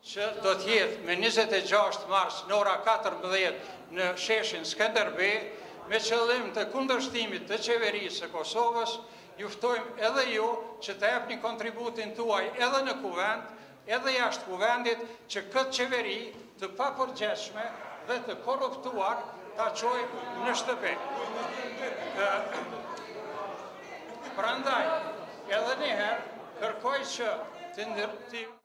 që do t'jetë me 26 mars në ora 14 në sheshin Skënderbej, me qëllim të kundërshtimit të qeverisë së Kosovës, juftojmë edhe ju që të jepni kontributin tuaj edhe në kuvend, edhe jashtë kuvendit, që këtë qeveri të papërgjeshme dhe të korruptuar ta çojmë në shtëpi. Prandaj, edhe njëherë, kërkoj që të